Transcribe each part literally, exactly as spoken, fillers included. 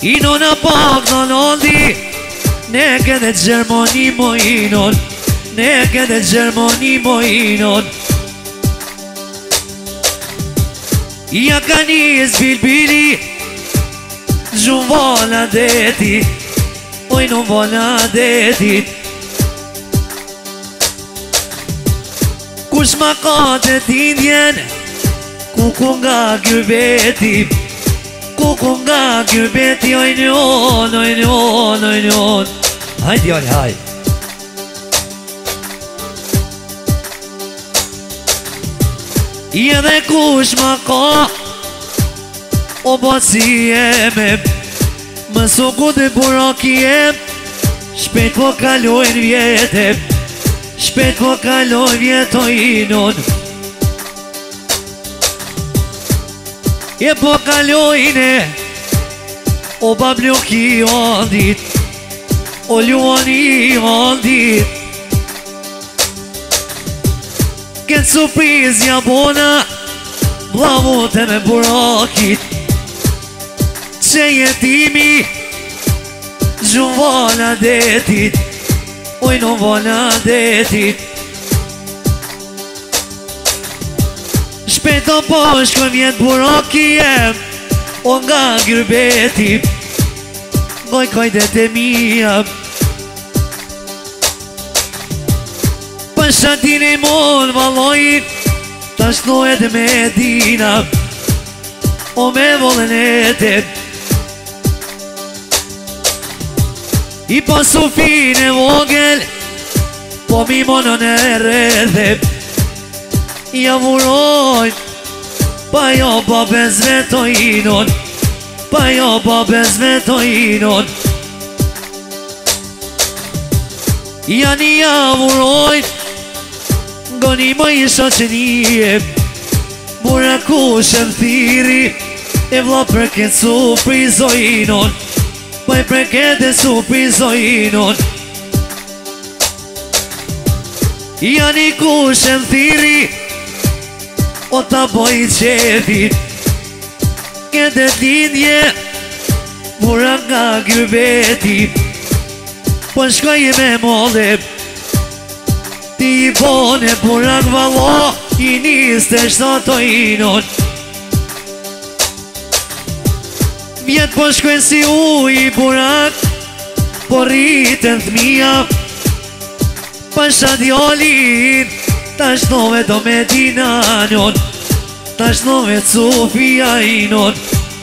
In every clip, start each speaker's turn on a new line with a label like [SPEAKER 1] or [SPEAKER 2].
[SPEAKER 1] Inon a pak në londi Ne këtë Gjermoni mo inon Ne këtë Gjermoni mo inon Ja ka njës bilbili Gjumë vala deti Oj në vala detit Kush ma ka të tindjen Kuku nga gjybeti Kuku nga gjybeti Oj njën, oj njën, oj njën Hajt jall, hajt I edhe kush ma ka O basi jeme Më suku dhe buraki jem Shpet po kalojnë vjete Shpet po kalojnë vjeto inon E po kalojnë O babluki ondit O luani ondit Këtë surprizja bona Blavute me burakit Që jetimi Gjumë vala detit Oj në vala detit Shpeto po shkën vjetë buraki jem O nga gjybeti Goj kajdet e mija Për shatin e mon valojit Ta shnojt me dina O me volën e tet I po sufin e vogel Po mi monën e redhe Ja vurojt Pa jo pa bezve to inon Pa jo pa bezve to inon Ja një ja vurojt Goni më isha që nije Bura kushen thiri E vla për këtë surprizo inon Pa i për këtë surprizo inon Ja një kushen thiri O ta boj qefit Këtë lindje Bura nga gjybeti Po shkoj me mollep Ti i bone burak valo I niste shtato inon Vjet po shkwen si u i burak Po rritën thmija Pa shadjolin Ta shnove do me dinanon Ta shnove Sofia inon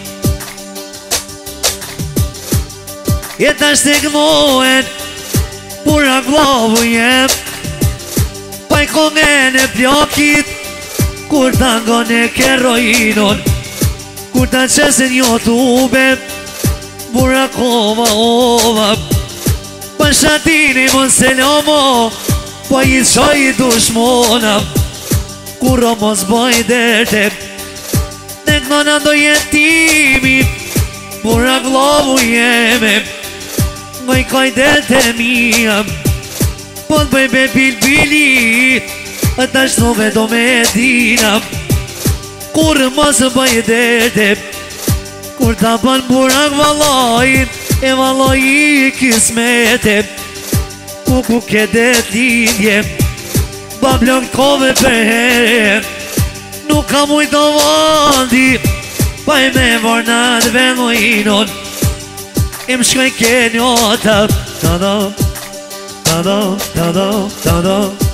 [SPEAKER 1] E ta shtegnohen Burak vlavu jem Pa i kongen e plakit Kur ta ngon e keroinon Kur ta qesen YouTube Burak ova ova Pa shatini mon selomo Pa i shoj dushmona Kur o mos boj derte Nek nona do jetimi Burak lovu jeme Ngoj kaj derte mija Po të bëj me bilbili A ta shnove do me dina Kur mos bëj derte Kur ta ban burak valojin E valoj i kismete Kuku ke det lindje Bablon kove për herë Nuk ka mujt do vandi Pa i me vornat venoinon Im shkoj ke njota Ta-da Ta-da, ta-da, ta-da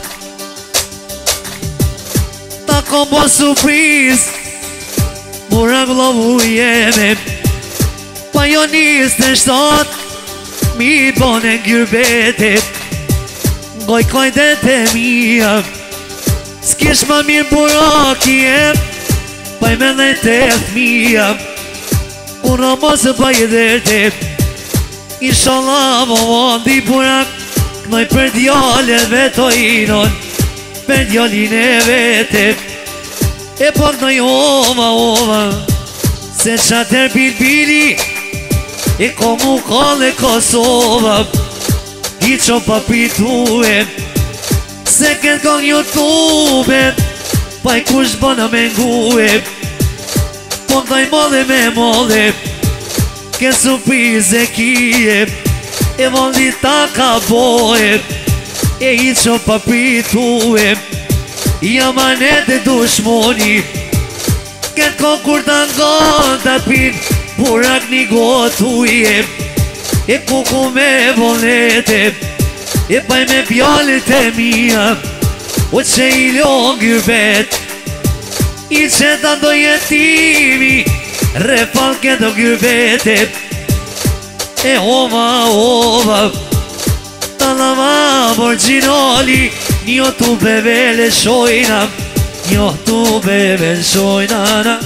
[SPEAKER 1] Ta kom bo surpriz Burak lovu jeme Pa jo nis të shtat Mi bone gjyrbetit Goj kajdet e mija S'kish ma mirë burak jem Pa i me dhe të thmija Unë mos pa i dherte Inshallah vo vandi burak Knoj për djalleve to inon Për djallin e vete E po knoj ova ova Se qater bilbili E komu kale Kosova I qo pa pitue Se këtë kong YouTube Pa i kush bëna me ngue Po ndaj modhe me modhe Che surprize kie e vondita ka boje e i që papritue jam anet e dushmoni Ke konkur të ngon të pin Burak një gotuje E kuku me volete E paj me pjallit e mija O që i longër vet I që të ndo jetimi Refal ke do gjërbete E ova ova Talama originali Njo tu bebe le shojna Njo tu bebe shojna